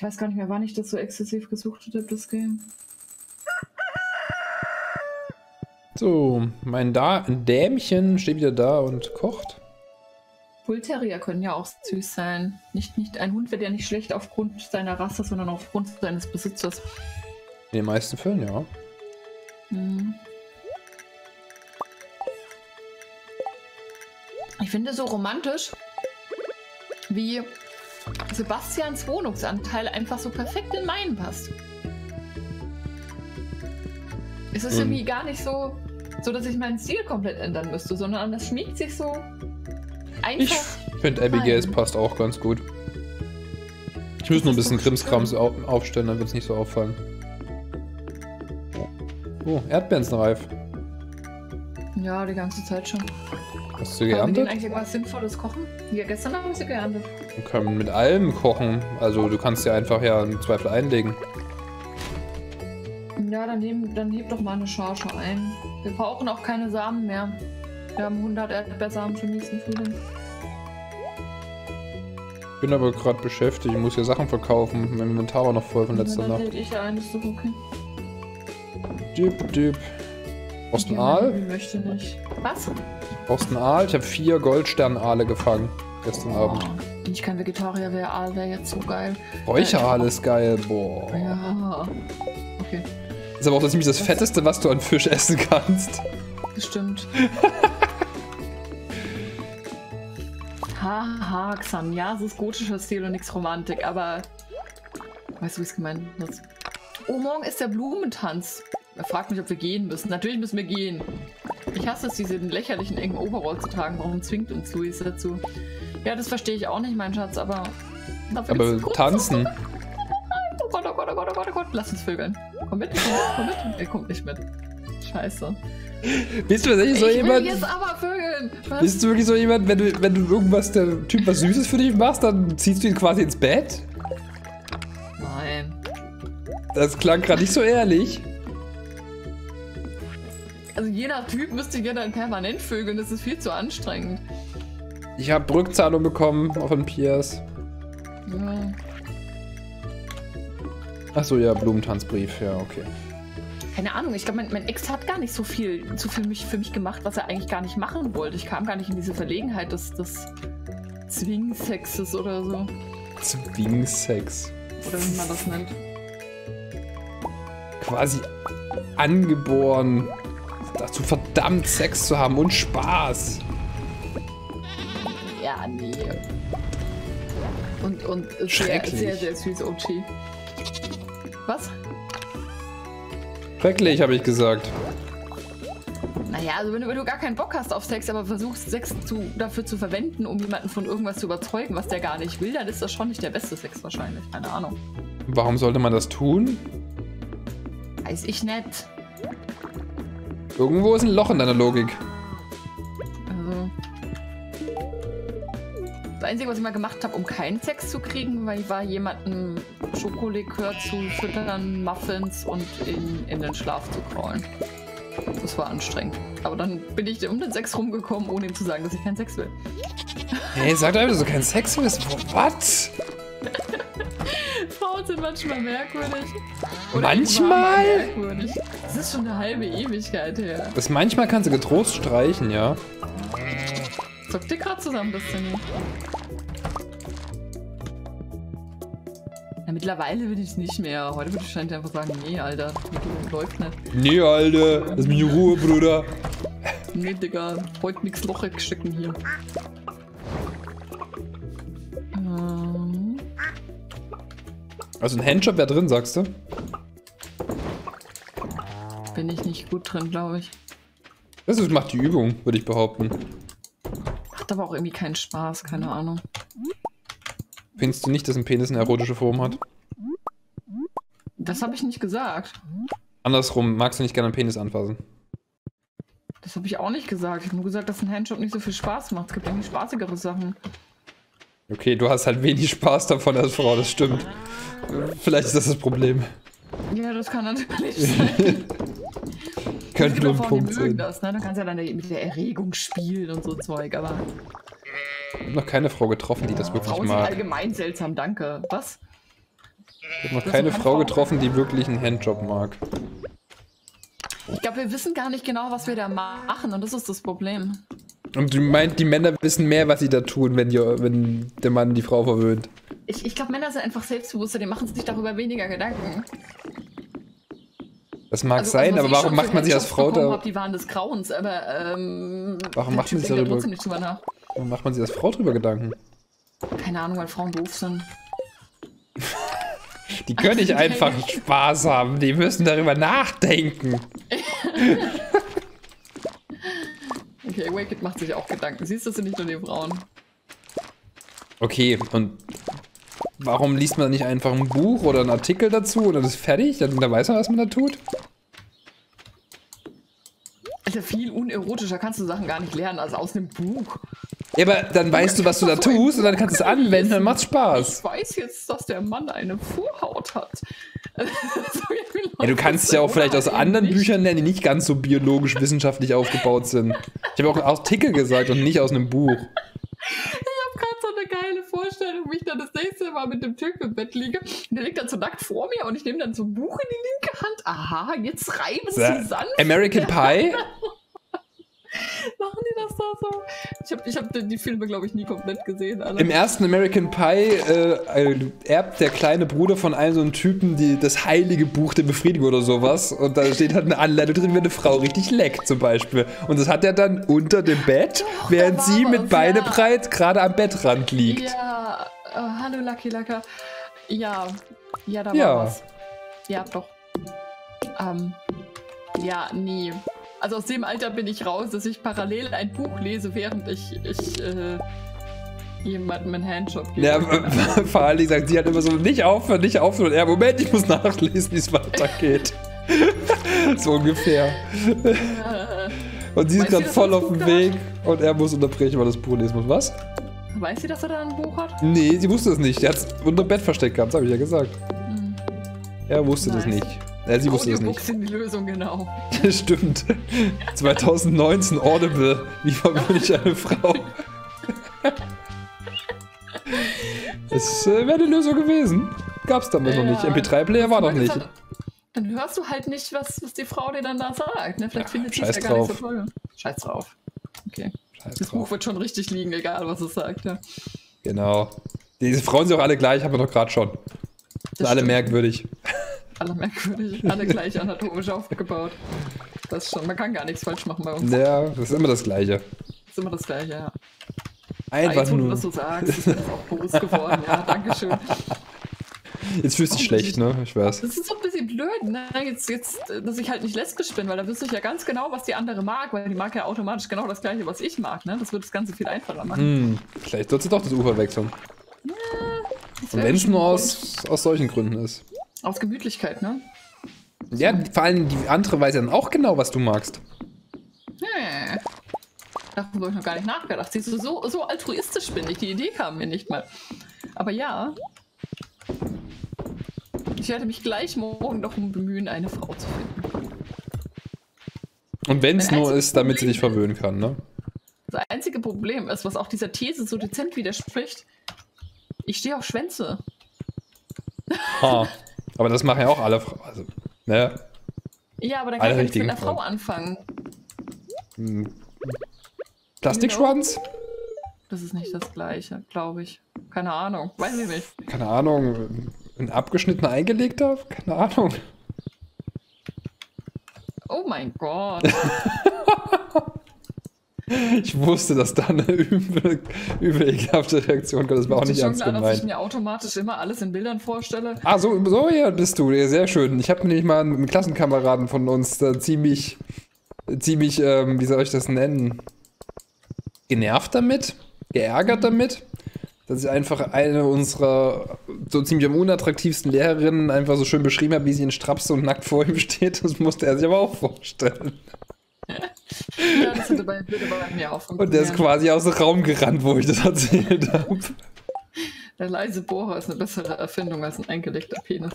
Ich weiß gar nicht mehr, wann ich das so exzessiv gesucht habe, das Game. So, mein Dämchen steht wieder da und kocht. Bullterrier können ja auch süß sein. Nicht ein Hund wird ja nicht schlecht aufgrund seiner Rasse, sondern aufgrund seines Besitzers. In den meisten Fällen, ja. Hm. Ich finde so romantisch, wie Sebastians Wohnungsanteil einfach so perfekt in meinen passt. Es ist irgendwie gar nicht so, dass ich meinen Stil komplett ändern müsste, sondern das schmiegt sich so einfach. Ich finde Abigail's passt auch ganz gut. Ich muss nur ein bisschen Krimskrams aufstellen, dann wird es nicht so auffallen. Oh, Erdbeeren sind reif. Ja, die ganze Zeit schon. Hast du Haben wir geerntet? denen eigentlich irgendwas Sinnvolles kochen? Ja, gestern haben wir sie geerntet. Wir können mit allem kochen. Also du kannst ja einfach ja im Zweifel einlegen. Ja, dann heb doch mal eine Charge ein. Wir brauchen auch keine Samen mehr. Wir haben 100 Erdbeersamen für den nächsten Frühling. Ich bin aber gerade beschäftigt. Ich muss ja Sachen verkaufen. Mein Inventar war noch voll von letzter Dann Nacht. hält ich ein, ist doch okay. Düb. Brauchst du einen Aal? Ich möchte nicht. Was? Brauchst du einen Aal? Ich habe 4 Goldstern-Aale gefangen. Gestern Abend. Wenn ich kein Vegetarier wäre, Aal wäre jetzt so geil. Räucheraal ist geil. Boah. Ja. Okay. Ist aber auch ziemlich das Fetteste, was du an Fisch essen kannst. Bestimmt. Haha, Xan. Ja, es ist gotischer Stil und nichts Romantik, aber... Weißt du, wie es gemeint ist? Oh, morgen ist der Blumentanz. Er fragt mich, ob wir gehen müssen. Natürlich müssen wir gehen. Ich hasse es, diesen lächerlichen engen Overall zu tragen. Warum zwingt uns Luis dazu? Ja, das verstehe ich auch nicht, mein Schatz, aber... Aber tanzen. Oh Gott, oh Gott, oh Gott, oh Gott, oh Gott. Lass uns vögeln. Komm mit. Er kommt nicht mit. Scheiße. Bist du tatsächlich so jemand? Ich will jetzt aber vögeln. Was? Bist du wirklich so jemand, wenn du irgendwas, der Typ was Süßes für dich machst, dann ziehst du ihn quasi ins Bett? Nein. Das klang gerade nicht so ehrlich. Also jeder Typ müsste ja dann permanent vögeln, das ist viel zu anstrengend. Ich habe Rückzahlung bekommen von Piers. Ja. Achso, ja, Blumentanzbrief, ja, okay. Keine Ahnung, ich glaube, mein Ex hat gar nicht so viel für mich gemacht, was er eigentlich gar nicht machen wollte. Ich kam gar nicht in diese Verlegenheit des Zwingsexes oder so. Zwingsex. Oder wie man das nennt. Quasi angeboren, dazu verdammt Sex zu haben und Spaß. Ja, nee. Und Schrecklich. sehr süß OG. Was? Schrecklich, habe ich gesagt. Naja, also wenn du gar keinen Bock hast auf Sex, aber versuchst Sex dafür zu verwenden, um jemanden von irgendwas zu überzeugen, was der gar nicht will, dann ist das schon nicht der beste Sex wahrscheinlich. Keine Ahnung. Warum sollte man das tun? Weiß ich nicht. Irgendwo ist ein Loch in deiner Logik. Also... Das Einzige, was ich mal gemacht habe, um keinen Sex zu kriegen, war jemanden Schokolikör zu füttern, Muffins und in den Schlaf zu kraulen. Das war anstrengend. Aber dann bin ich um den Sex rumgekommen, ohne ihm zu sagen, dass ich keinen Sex will. Hey, sag doch einfach, dass du keinen Sex willst. Was? Frauen sind manchmal merkwürdig. Oder Manchmal? merkwürdig. Das ist schon eine halbe Ewigkeit her. Das manchmal kannst du getrost streichen, ja. Zockt ihr gerade zusammen, das denn? Ja, mittlerweile will ich es nicht mehr. Heute würde ich wahrscheinlich einfach sagen, nee, Alter, läuft nicht. Nee, Alter, lass mich in Ruhe, Bruder. Nee, Digga, heute nix Loch stecken hier. Also ein Handjob wäre drin, sagst du? Bin ich nicht gut drin, glaube ich. Das macht die Übung, würde ich behaupten. Macht aber auch irgendwie keinen Spaß, keine Ahnung. Findest du nicht, dass ein Penis eine erotische Form hat? Das habe ich nicht gesagt. Andersrum, magst du nicht gerne einen Penis anfassen? Das habe ich auch nicht gesagt. Ich habe nur gesagt, dass ein Handjob nicht so viel Spaß macht. Es gibt irgendwie spaßigere Sachen. Okay, du hast halt wenig Spaß davon als Frau, das stimmt. Vielleicht ist das das Problem. Ja, das kann natürlich sein. Könnte nur ein Punkt die mögen sein. das, ne? Du kannst ja dann mit der Erregung spielen und so Zeug, aber... Ich habe noch keine Frau getroffen, die das wirklich Frauen sind mag. allgemein seltsam, danke. Was? Ich habe noch keine Frau getroffen, die wirklich einen Handjob mag. Ich glaube, wir wissen gar nicht genau, was wir da machen, und das ist das Problem. Und du meinst, die Männer wissen mehr, was sie da tun, wenn der Mann die Frau verwöhnt. Ich glaube, Männer sind einfach selbstbewusster, die machen sich darüber weniger Gedanken. Das mag sein, aber warum macht man sich als Frau da... Die waren des Grauens, aber warum macht man sich darüber... Warum macht man sich als Frau drüber Gedanken? Keine Ahnung, weil Frauen doof sind. Die können nicht einfach Spaß haben, die müssen darüber nachdenken. Okay, Wicked macht sich auch Gedanken. Siehst du, das sind nicht nur die Frauen. Okay, und warum liest man nicht einfach ein Buch oder einen Artikel dazu und dann ist fertig? Dann weiß man, was man da tut? Alter, viel unerotischer kannst du Sachen gar nicht lernen, als aus einem Buch. Ja, aber dann weißt du, was du da tust und dann kannst du es anwenden, dann macht's Spaß. Ich weiß jetzt, dass der Mann eine Vorhaut hat. Ja, du kannst es ja auch vielleicht aus anderen Büchern lernen, die nicht ganz so biologisch-wissenschaftlich aufgebaut sind. Ich habe auch Artikel gesagt und nicht aus einem Buch. Ich habe gerade so eine geile Vorstellung, wie ich dann das nächste Mal mit dem Typ im Bett liege. Und der liegt dann so nackt vor mir und ich nehme dann so ein Buch in die linke Hand. Aha, jetzt reiben sie sanft. American Pie? Machen die das da so? Ich hab die Filme, glaube ich, nie komplett gesehen. Alle. Im ersten American Pie erbt der kleine Bruder von einem so einem Typen das heilige Buch der Befriedigung oder sowas. Und da steht halt eine Anleitung drin, wie eine Frau richtig leckt zum Beispiel. Und das hat er dann unter dem Bett, doch, während sie mit Beine breit gerade am Bettrand liegt. Ja, hallo Lucky Lucker. Ja, da war was. Ja, doch. Ja, nie. Also aus dem Alter bin ich raus, dass ich parallel ein Buch lese, während ich jemandem einen Handjob gebe. Ja, vor allem sagt sie halt immer so, nicht aufhören. Und er, Moment, ich muss nachlesen, wie es weitergeht. So ungefähr. Und sie ist gerade voll auf dem Weg und er muss unterbrechen, weil das Buch lesen muss. Was? Weiß sie, dass er da ein Buch hat? Nee, sie wusste es nicht. Der hat es unter dem Bett versteckt gehabt, das habe ich ja gesagt. Er wusste das nicht. Ja, sie wusste das nicht. Audiobooks sind die Lösung, genau. Stimmt. 2019 Audible. Wie verwöhne ich eine Frau? Es wäre eine Lösung gewesen. Gab's damals noch nicht. MP3-Player war noch nicht. Dann hörst du halt nicht, was die Frau dir dann da sagt. Ne? Vielleicht findet sie es ja gar nicht so toll. Scheiß drauf. Okay. Das Buch wird schon richtig liegen, egal was es sagt. Ja. Genau. Diese Frauen sind auch alle gleich, haben wir doch gerade schon. Sind alle merkwürdig. Alle merkwürdig, alle gleich anatomisch aufgebaut. Das schon, man kann gar nichts falsch machen bei uns. Ja, das ist immer das Gleiche. Das ist immer das Gleiche, ja. Einfach jetzt, wo nur. du das so sagst, ist mir das auch bewusst geworden, ja, dankeschön. Jetzt fühlst du dich schlecht, ne? Ich weiß. Das ist so ein bisschen blöd, ne? Jetzt, dass ich halt nicht lesbisch bin, weil da wüsste ich ja ganz genau, was die andere mag, weil die mag ja automatisch genau das Gleiche, was ich mag, ne? Das würde das Ganze viel einfacher machen. Vielleicht sollst du doch das Ufer wechseln. Ja, und wenn es nur aus solchen Gründen ist. Aus Gemütlichkeit, ne? Ja, vor allem die andere weiß ja dann auch genau, was du magst. Davon habe ich noch gar nicht nachgedacht. Siehst du, so altruistisch bin ich. Die Idee kam mir nicht mal. Aber ja. Ich werde mich gleich morgen darum bemühen, eine Frau zu finden. Und wenn es nur ist, damit sie dich verwöhnen kann, ne? Das einzige Problem ist, was auch dieser These so dezent widerspricht, ich stehe auf Schwänze. Aber das machen ja auch alle Frauen. Also, ne? Ja, aber dann kann ich nicht mit einer Frau anfangen. Plastikschwanz? Das ist nicht das Gleiche, glaube ich. Keine Ahnung, weiß ich nicht. Keine Ahnung, ein abgeschnittener eingelegter? Keine Ahnung. Oh mein Gott. Ich wusste, dass da eine übel ekelhafte Reaktion kommt. Das war auch nicht ernst gemeint. Dass ich mir automatisch immer alles in Bildern vorstelle. Ah, so ja, bist du. Ja, sehr schön. Ich habe nämlich mal einen Klassenkameraden von uns ziemlich, wie soll ich das nennen? Genervt damit, geärgert damit, dass ich einfach eine unserer so ziemlich am unattraktivsten Lehrerinnen einfach so schön beschrieben habe, wie sie in Strapse und nackt vor ihm steht. Das musste er sich aber auch vorstellen. Ja, das würde bei mir auch funktionieren. Und der ist quasi aus dem Raum gerannt, wo ich das erzählt habe. Der leise Bohrer ist eine bessere Erfindung als ein eingelegter Penis.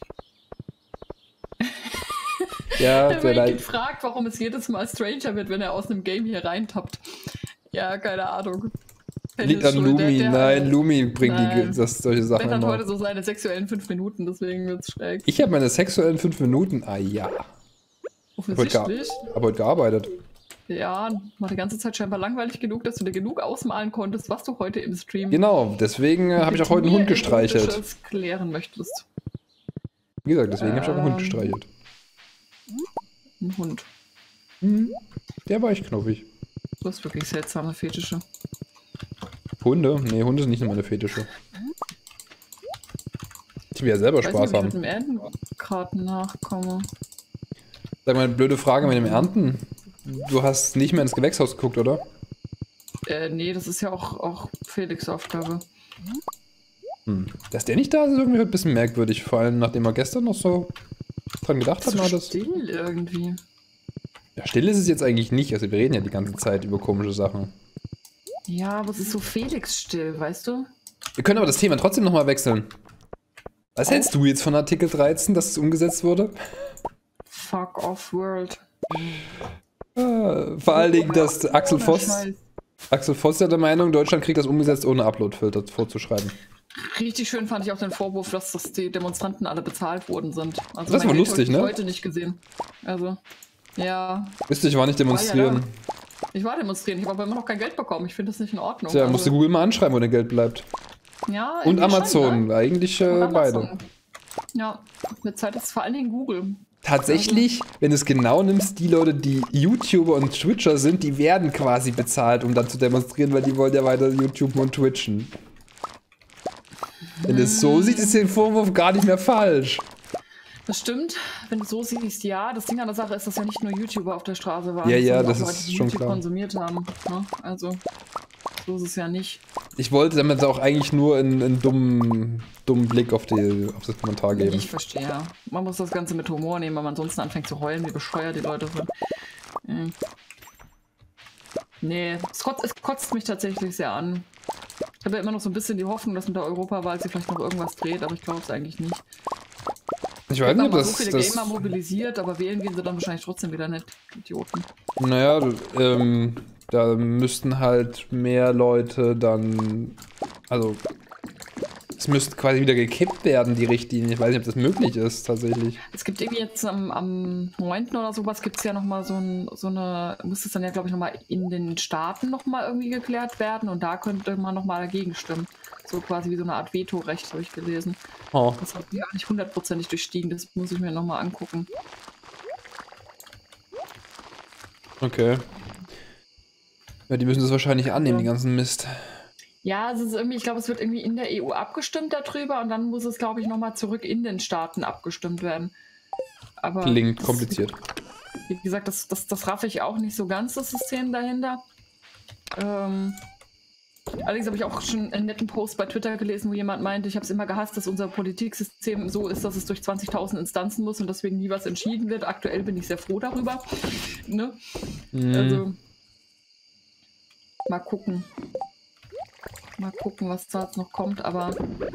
Ja, der Wicked fragt, warum es jedes Mal stranger wird, wenn er aus einem Game hier reintappt. Ja, keine Ahnung. Liegt an schuld, Lumi. Nein, Lumi bringt Nein. solche Sachen Ben hat immer. heute so seine sexuellen 5 Minuten, deswegen wird's schräg. Ich habe meine sexuellen 5 Minuten. Ah ja. Offensichtlich. Hab heute gearbeitet. Ja, war die ganze Zeit scheinbar langweilig genug, dass du dir genug ausmalen konntest, was du heute im Stream Genau, deswegen habe ich auch heute einen Hund gestreichelt. Erotisches klären möchtest. Wie gesagt, deswegen habe ich auch einen Hund gestreichelt. Ein Hund. Der war echt knuffig. Du hast wirklich seltsame Fetische. Hunde? Nee, Hunde sind nicht nur meine Fetische. Ich will ja selber Ich weiß Spaß nicht, ob haben. ich mit dem Erntenkarten nachkomme. Sag mal, eine blöde Frage mit dem Ernten. Du hast nicht mehr ins Gewächshaus geguckt, oder? Nee, das ist ja auch Felix' Aufgabe. Dass der nicht da ist, ist irgendwie ein bisschen merkwürdig. Vor allem, nachdem er gestern noch so dran gedacht hat. So Das still irgendwie. ja, still ist es jetzt eigentlich nicht. Also wir reden ja die ganze Zeit über komische Sachen. Ja, aber es ist so Felix still, weißt du? Wir können aber das Thema trotzdem nochmal wechseln. Was hältst du jetzt von Artikel 13, dass es umgesetzt wurde? Fuck off world. Vor allen Dingen, dass Axel Voss Scheiß. ja der Meinung, Deutschland kriegt das umgesetzt, ohne Upload-Filter vorzuschreiben. Richtig schön fand ich auch den Vorwurf, dass die Demonstranten alle bezahlt worden sind. Also Das war mein Geld lustig, habe ich ne? heute nicht gesehen. Also, ja. Wisst ihr, ich war nicht demonstrieren. Ich war demonstrieren, ich habe aber immer noch kein Geld bekommen. Ich finde das nicht in Ordnung. Tja, also, musst du Google mal anschreiben, wo dein Geld bleibt. ja, Und irgendwie Amazon, schon, ne? eigentlich Und beide. Amazon. Ja, mit Zeit ist vor allen Dingen Google. Tatsächlich, wenn du es genau nimmst, die Leute, die YouTuber und Twitcher sind, die werden quasi bezahlt, um dann zu demonstrieren, weil die wollen ja weiter YouTuben und Twitchen. Wenn du es so siehst, ist der Vorwurf gar nicht mehr falsch. Das stimmt, wenn du so siehst, ja. Das Ding an der Sache ist, dass ja nicht nur YouTuber auf der Straße waren, Ja, ja, sondern das auch ist Leute, die schon YouTube klar. konsumiert haben. Ne? Also, so ist es ja nicht. Ich wollte damit auch eigentlich nur einen dummen Blick auf das Kommentar geben. Ich verstehe, ja. Man muss das Ganze mit Humor nehmen, weil man ansonsten anfängt zu heulen, wie bescheuert die Leute sind. Nee, es kotzt mich tatsächlich sehr an. Ich habe ja immer noch so ein bisschen die Hoffnung, dass mit der Europawahl sich vielleicht noch irgendwas dreht, aber ich glaube es eigentlich nicht. Ich Ich weiß habe nicht, so viele Gamer mobilisiert, aber wählen gehen sie dann wahrscheinlich trotzdem wieder nicht. Idioten. Naja, da müssten halt mehr Leute dann, also es müsste quasi wieder gekippt werden, die Richtlinie. Ich weiß nicht, ob das möglich ist, tatsächlich. Es gibt irgendwie jetzt am 9. oder sowas gibt es ja nochmal so eine, muss es dann ja glaube ich nochmal in den Staaten nochmal irgendwie geklärt werden und da könnte man nochmal dagegen stimmen. So quasi wie so eine Art Vetorecht, habe ich gelesen. Oh. Das hat ja nicht 100%ig durchstiegen, das muss ich mir nochmal angucken. Okay. Ja, die müssen das wahrscheinlich annehmen, den ganzen Mist. Ja, es ist irgendwie, ich glaube, es wird irgendwie in der EU abgestimmt darüber und dann muss es, glaube ich, nochmal zurück in den Staaten abgestimmt werden. Aber Klingt das- kompliziert. Wie gesagt, das raffe ich auch nicht so ganz, das System dahinter. Allerdings habe ich auch schon einen netten Post bei Twitter gelesen, wo jemand meinte, ich habe es immer gehasst, dass unser Politiksystem so ist, dass es durch 20.000 Instanzen muss und deswegen nie was entschieden wird. Aktuell bin ich sehr froh darüber. Ne? Also, mal gucken. Mal gucken, was da jetzt noch kommt, aber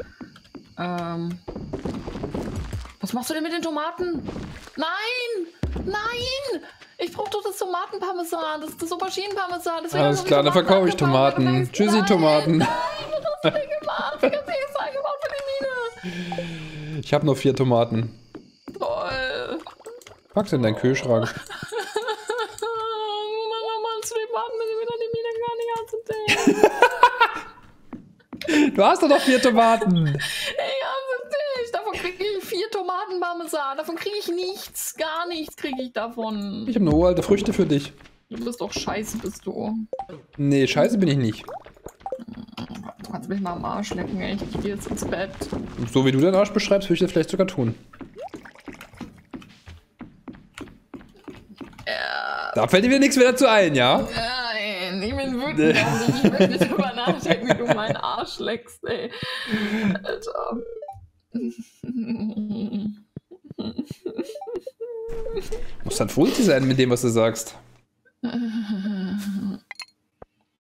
was machst du denn mit den Tomaten? Nein! Nein! Ich brauche doch das Tomatenparmesan, das Auberginenparmesan. Deswegen Alles hab ich klar, dann verkaufe ich angebaut. Tomaten. Tschüssi, Tomaten. Nein, was hast du denn gemacht? Ich hab nichts eingebaut für die Mine. Ich habe nur 4 Tomaten. Toll. Pack's in deinen Kühlschrank. Mann, zu den Tomaten bin ich wieder die Mine gar nicht anzudenken. Du hast doch noch 4 Tomaten. Ey, nicht. Davon kriege ich 4 Tomatenparmesan. Davon kriege ich nichts. Gar nichts kriege ich davon. Ich habe nur uralte Früchte für dich. Du bist doch scheiße, bist du. Nee, scheiße bin ich nicht. Du kannst mich mal am Arsch lecken, ey. Ich gehe jetzt ins Bett. So wie du deinen Arsch beschreibst, würde ich das vielleicht sogar tun. Ja. Da fällt dir wieder nichts mehr dazu ein, ja? Nein, ich bin wütend auf dich. Ich möchte nicht drüber nachdenken, wie du meinen Arsch leckst, ey. Alter. Muss dann vorsichtig sein mit dem, was du sagst.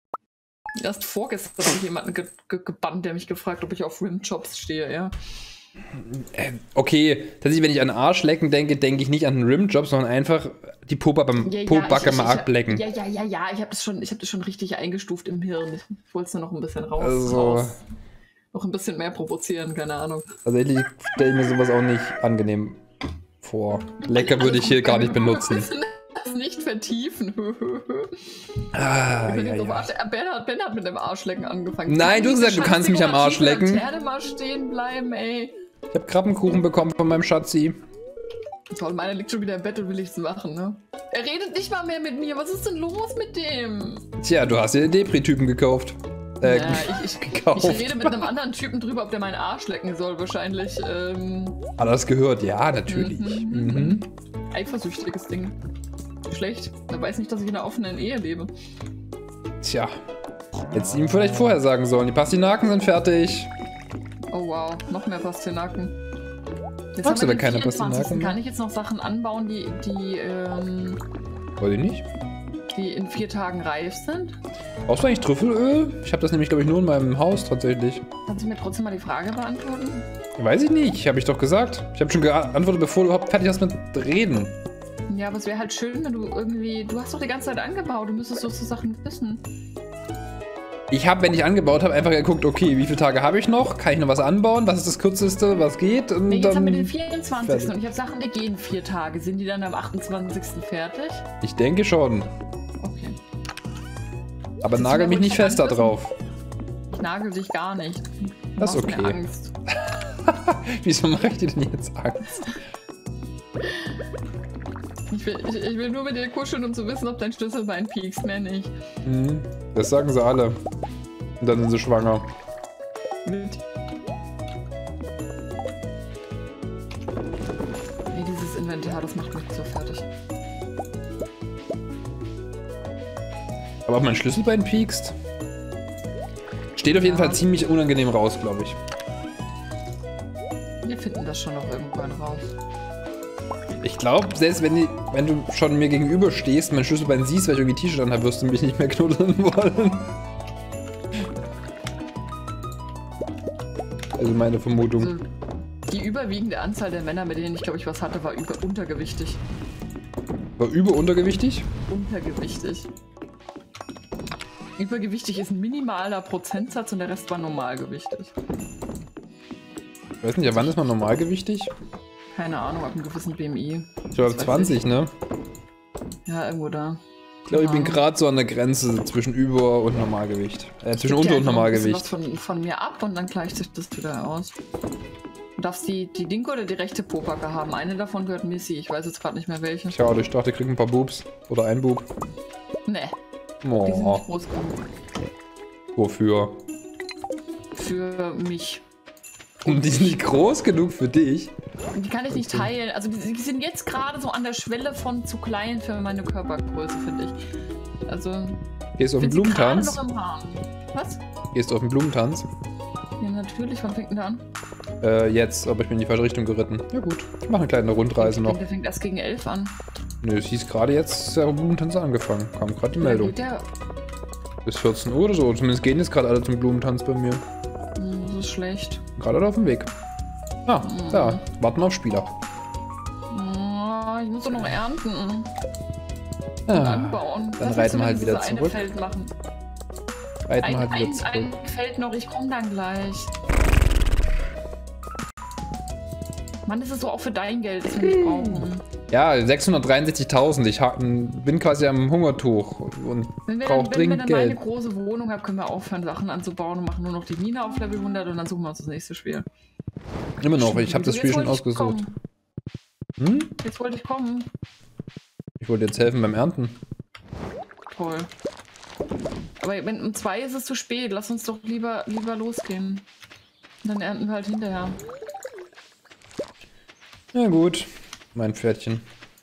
Erst vorgestern habe ich jemanden gebannt, der mich gefragt, ob ich auf Rimjobs stehe, ja. Okay, tatsächlich, wenn ich an Arschlecken denke, denke ich nicht an einen Rimjob, sondern einfach die Pobacke mal ablecken. Ja, ich habe das schon richtig eingestuft im Hirn. Ich wollte es nur noch ein bisschen Also, noch ein bisschen mehr provozieren, keine Ahnung. Tatsächlich stelle ich mir sowas auch nicht angenehm vor. Lecker würde ich hier gar nicht benutzen. Das nicht vertiefen. Ben hat mit dem Arschlecken angefangen. Nein, du hast gesagt, du kannst mich am Arsch lecken. Werde mal stehen bleiben, ey. Ich habe Krabbenkuchen bekommen von meinem Schatzi. Toll, meiner liegt schon wieder im Bett und will nichts machen, ne? Er redet nicht mal mehr mit mir. Was ist denn los mit dem? Tja, du hast dir den Depri-Typen gekauft. Ich rede mit einem anderen Typen drüber, ob der meinen Arsch lecken soll, wahrscheinlich. Hat er das gehört? Ja, natürlich. Eifersüchtiges Ding. Schlecht. Er weiß nicht, dass ich in einer offenen Ehe lebe. Tja. Hättest du ihm vielleicht vorher sagen sollen. Die Pastinaken sind fertig. Oh wow, noch mehr Pastinaken. Jetzt Magst du haben wir aber keine den 24. Pastinaken mehr? Kann ich jetzt noch Sachen anbauen, die Weiß ich nicht. die in 4 Tagen reif sind? Brauchst du eigentlich Trüffelöl? Ich habe das nämlich, glaube ich, nur in meinem Haus tatsächlich. Kannst du mir trotzdem mal die Frage beantworten? Weiß ich nicht, habe ich doch gesagt. Ich habe schon geantwortet, bevor du überhaupt fertig hast mit Reden. Ja, aber es wäre halt schön, wenn du irgendwie... Du hast doch die ganze Zeit angebaut, du müsstest doch so Sachen wissen. Ich habe, wenn ich angebaut habe, einfach geguckt, okay, wie viele Tage habe ich noch? Kann ich noch was anbauen? Was ist das Kürzeste, was geht? Und Nee, jetzt dann haben wir den 24. fertig. Und ich habe Sachen, die gehen 4 Tage. Sind die dann am 28. fertig? Ich denke schon. Okay. Aber nagel mich nicht fest da drauf. Ich nagel dich gar nicht. Du Das ist machst mir okay. Angst. Wieso mache ich dir denn jetzt Angst? Ich will nur mit dir kuscheln, um zu wissen, ob dein Schlüsselbein piekst, mehr nicht. Das sagen sie alle. Und dann sind sie schwanger. Mit. Nee, dieses Inventar, das macht mich so fertig. Aber ob mein Schlüsselbein piekst? Steht auf jeden Fall ziemlich unangenehm raus, glaube ich. Wir finden das schon noch irgendwann raus. Ich glaube, selbst wenn du schon mir gegenüber stehst und mein Schlüsselbein siehst, weil ich irgendwie T-Shirt anhabe, wirst du mich nicht mehr knuddeln wollen. Also meine Vermutung. Also, die überwiegende Anzahl der Männer, mit denen ich, glaube ich, was hatte, war untergewichtig. War untergewichtig? Untergewichtig. Übergewichtig ist ein minimaler Prozentsatz und der Rest war normalgewichtig. Ich weiß nicht, ab wann ist man normalgewichtig? Keine Ahnung, ab einem gewissen BMI. Ich glaube 20, ne? Ja, irgendwo da. Ich glaube, ich bin gerade so an der Grenze zwischen Über- und Normalgewicht. Zwischen Unter- und Normalgewicht. Was von mir ab und dann gleicht sich das wieder aus. Du darfst die linke oder die rechte Pobacke haben. Eine davon gehört Missy. Ich weiß jetzt gerade nicht mehr welche. Tja, ich dachte, ich krieg ein paar Boobs. Oder ein Boob. Nee. Die sind Oh, nicht groß genug. wofür? Für mich. Und die sind nicht groß genug für dich? Die kann ich nicht teilen. Also die sind jetzt gerade so an der Schwelle von zu klein für meine Körpergröße, finde ich. Also. Gehst du auf den sind sie gerade Blumentanz? noch im Rahmen. Was? Gehst du auf den Blumentanz? Ja, natürlich. Wann fängt denn der an? Jetzt, aber ich bin in die falsche Richtung geritten. Ja gut, ich mache eine kleine Rundreise noch. Der fängt erst gegen 11 an. Nö, es hieß gerade jetzt, der Blumentanz angefangen. Kam gerade die Meldung. Geht der... Bis 14 Uhr oder so. Zumindest gehen jetzt gerade alle zum Blumentanz bei mir. Das ist schlecht. Gerade auf dem Weg. Ah, da. Warten auf Spieler. Oh, ich muss doch noch ernten. Und Ah, anbauen. dann Lass reiten uns wir halt dieses wieder eine zurück. Feld machen. Reiten wir halt wieder Ein zurück. Feld noch, ich komme dann gleich. Mann, das ist so auch für dein Geld, das wir nicht brauchen. Ja, 663.000. Ich bin quasi am Hungertuch und Wenn wir brauche dann dringend mal Geld. eine große Wohnung haben, können wir aufhören, Sachen anzubauen und machen nur noch die Mine auf Level 100 und dann suchen wir uns das nächste Spiel. Immer noch, ich habe das Spiel Jetzt schon wollte ich ausgesucht. kommen. Jetzt wollte ich kommen. Ich wollte jetzt helfen beim Ernten. Toll. Aber wenn um 2 ist es zu spät. Lass uns doch lieber losgehen. Und dann ernten wir halt hinterher. Ja gut, mein Pferdchen.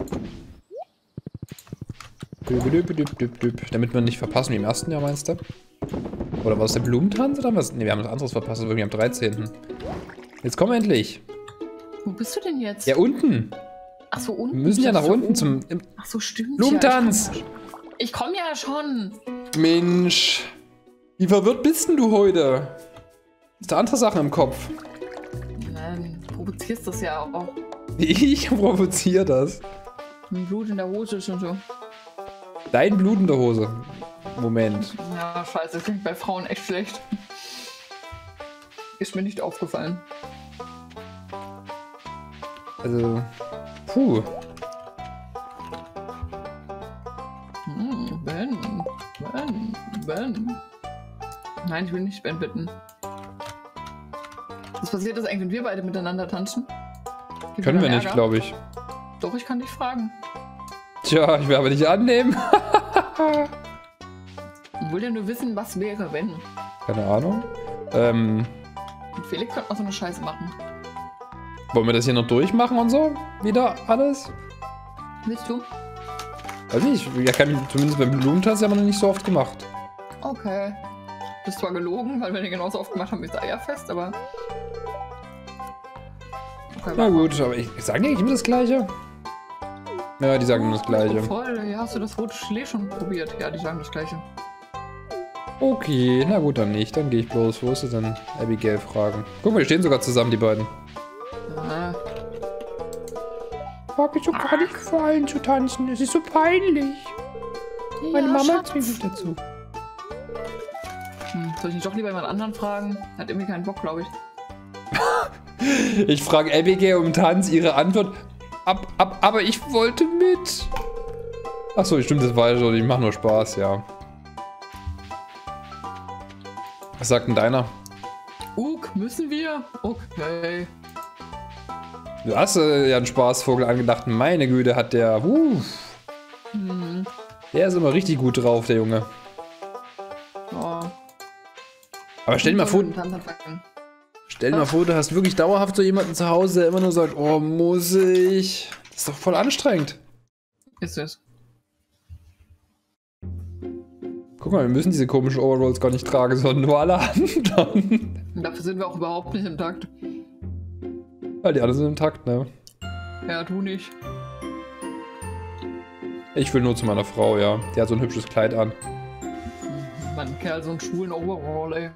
Damit wir nicht verpassen wie im ersten Jahr, meinst du? Oder war es der Blumentanz oder was? Ne, wir haben was anderes verpasst, das war irgendwie am 13. Jetzt komm endlich. Wo bist du denn jetzt? Ja, unten. Ach so, unten. Wir müssen ja nach dachte, unten zum Ach so, stimmt. Blumentanz. Ja, ich komm ja schon. Mensch, wie verwirrt bist denn du heute? Hast du andere Sachen im Kopf? Nein. provozierst das ja auch. Ich provoziere das. Mit Blut in der Hose ist und so. Dein Blut in der Hose. Moment. Ja, scheiße, das klingt bei Frauen echt schlecht. Ist mir nicht aufgefallen. Also, puh. Ben. Nein, ich will nicht Ben bitten. Was passiert ist eigentlich, wenn wir beide miteinander tanzen? Können wir nicht, glaube ich. Doch, ich kann dich fragen. Tja, ich will aber nicht annehmen. Ich will ja nur wissen, was wäre, wenn. Keine Ahnung. Mit Felix könnte man so eine Scheiße machen. Wollen wir das hier noch durchmachen und so? Wieder alles? Willst du? Weiß nicht. Ja, zumindest beim Blumentanz haben wir noch nicht so oft gemacht. Okay. Das ist zwar gelogen, weil wir den genauso oft gemacht haben wie das Eierfest, aber... Okay, Na gut, aber ich sage nicht immer das Gleiche. Ja, die sagen immer das Gleiche. Voll, ja, hast du das rote Gelee schon probiert? Ja, die sagen das Gleiche. Okay, na gut, dann nicht. Dann gehe ich bloß. Wo ist sie denn? Abigail fragen. Guck mal, die stehen sogar zusammen, die beiden. Ja. Mag ich so gar nicht gefallen zu tanzen. Es ist so peinlich. Meine Mama zwingt mich dazu. Soll ich nicht doch lieber jemand anderen fragen? Hat irgendwie keinen Bock, glaube ich. Ich frage Abigail um Tanz, ihre Antwort. Aber ich wollte mit. Achso, stimmt, das war ja so. Ich mache nur Spaß, ja. Was sagt denn deiner? Müssen wir? Okay. Du hast ja einen Spaßvogel angedacht. Meine Güte, hat der. Der ist immer richtig gut drauf, der Junge. Oh. Aber stell dir mal vor. Stell dir mal vor, du hast wirklich dauerhaft so jemanden zu Hause, der immer nur sagt, oh, muss ich. Das ist doch voll anstrengend. Ist es. Guck mal, wir müssen diese komischen Overalls gar nicht tragen, sondern nur alle anderen. Dafür sind wir auch überhaupt nicht im Takt. Ja, die anderen sind im Takt, ne? Ja, du nicht. Ich will nur zu meiner Frau, ja. Die hat so ein hübsches Kleid an. Mein Kerl, so einen schwulen Overall, ey.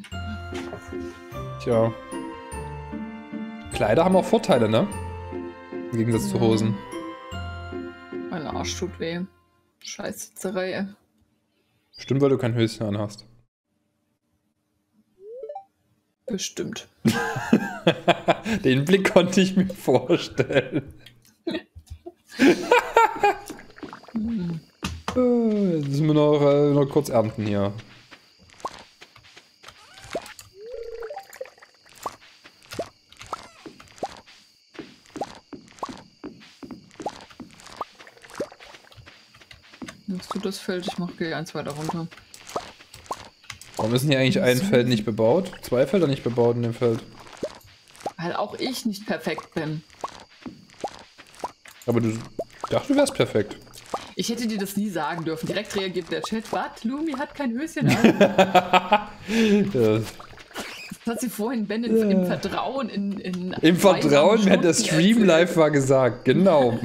Tja. Kleider haben auch Vorteile, ne? Im Gegensatz zu Hosen. Mein Arsch tut weh. Scheißsitzerei, ey. Stimmt, weil du kein Höschen anhast. Bestimmt. Den Blick konnte ich mir vorstellen. Jetzt müssen wir noch kurz ernten hier. Nimmst du das Feld? Ich gehe eins weiter runter. Warum ist denn hier eigentlich ein Feld nicht bebaut? 2 Felder nicht bebaut in dem Feld. Weil auch ich nicht perfekt bin. Aber ich dachte, du wärst perfekt. Ich hätte dir das nie sagen dürfen. Direkt reagiert der Chat. Was? Lumi hat kein Höschen an. Ja. Das hat sie vorhin Ben im Vertrauen Im Vertrauen, wenn der Stream live war, gesagt. Genau.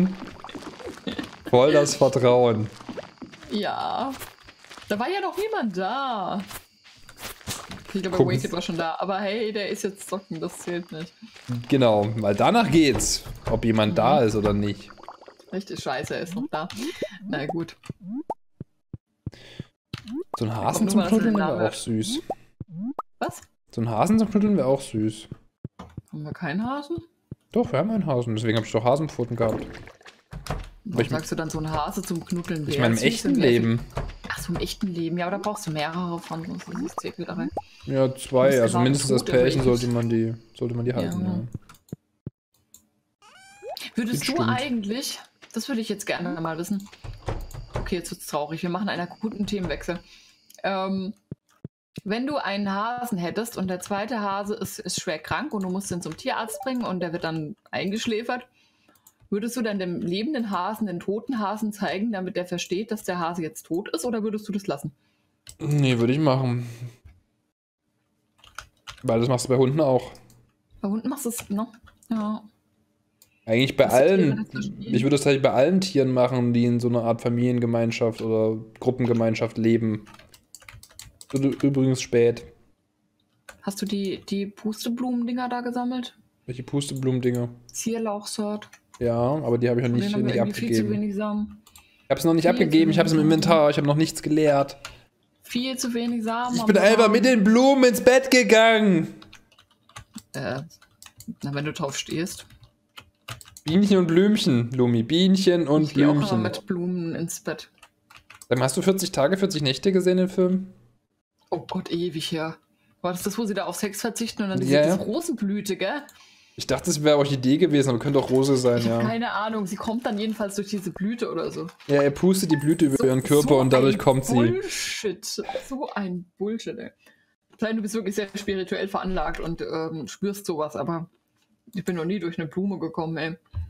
Voll das Vertrauen. Ja. Da war ja noch niemand da. Ich glaube, Waked war schon da. Aber hey, der ist jetzt zocken. Das zählt nicht. Genau, weil danach geht's. Ob jemand da ist oder nicht. Richtig scheiße, er ist noch da. Na gut. So ein Hasen zum Knuddeln wäre auch süß. Was? So ein Hasen zum Knuddeln wäre auch süß. Haben wir keinen Hasen? Doch, wir haben einen Hasen. Deswegen habe ich doch Hasenpfoten gehabt. Warum sagst du dann so ein Hase zum Knuddeln? Ich meine im echten Leben. Ach so, im echten Leben. Ja, aber da brauchst du mehrere von. Sonst ist es Zähkelei. Ja, 2. Also mindestens als Pärchen sollte man die halten. Ja. Würdest du eigentlich... Das würde ich jetzt gerne mal wissen. Okay, jetzt wird's traurig. Wir machen einen akuten Themenwechsel. Wenn du einen Hasen hättest und der zweite Hase ist schwer krank und du musst ihn zum Tierarzt bringen und der wird dann eingeschläfert, würdest du dann dem lebenden Hasen den toten Hasen zeigen, damit der versteht, dass der Hase jetzt tot ist, oder würdest du das lassen? Nee, würde ich machen. Weil das machst du bei Hunden auch. Bei Hunden machst du es, ne? Ja. Eigentlich bei allen, ich würde das tatsächlich bei allen Tieren machen, die in so einer Art Familiengemeinschaft oder Gruppengemeinschaft leben. Übrigens spät. Hast du die Pusteblumen-Dinger da gesammelt? Welche Pusteblumen-Dinger? Zierlauchsort. Ja, aber die habe ich noch Von nicht, denen haben wir nicht irgendwie viel zu abgegeben. wenig Samen. Ich habe es noch nicht Viel zu abgegeben, ich habe es im wenig Inventar, ich habe noch nichts geleert. Viel zu wenig Samen. Ich am bin einfach Samen. mit den Blumen ins Bett gegangen. Na, wenn du drauf stehst. Bienchen und Blümchen, Lumi. Bienchen und Ich gehe auch immer Blümchen. mit Blumen ins Bett. Dann hast du 40 Tage, 40 Nächte gesehen, den Film? Oh Gott, ewig her. War das, wo sie da auf Sex verzichten und dann Ja, diese ja. Rosenblüte, gell? Ich dachte, es wäre Orchidee gewesen, aber könnte auch Rose sein, Ich habe ja. keine Ahnung. Sie kommt dann jedenfalls durch diese Blüte oder so. Ja, er pustet die Blüte über ihren Körper und dadurch ein kommt sie. Bullshit. So ein Bullshit, ey. Klein, du bist wirklich sehr spirituell veranlagt und spürst sowas, aber ich bin noch nie durch eine Blume gekommen, ey.